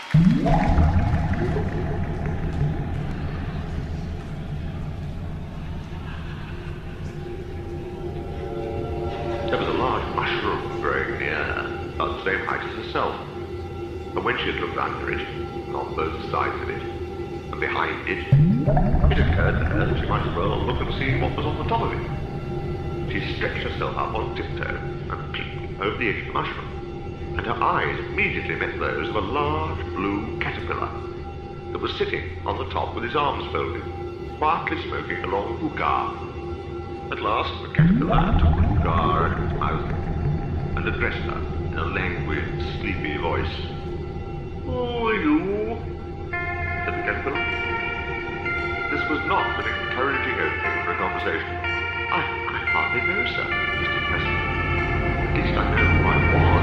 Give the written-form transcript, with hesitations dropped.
There was a large mushroom growing near her, about the same height as herself. But when she had looked under it, on both sides of it, and behind it, it occurred to her that she might as well look and see what was on the top of it. She stretched herself up on tiptoe and peeped over the edge of the mushroom, and her eyes immediately met those of a large blue caterpillar that was sitting on the top with his arms folded, quietly smoking a long hookah. At last, the caterpillar took the hookah out of its mouth and addressed her in a languid, sleepy voice. "Who are you?" said the caterpillar. This was not an encouraging opening for a conversation. I hardly know, sir, Mr. Professor. At least I know who I was.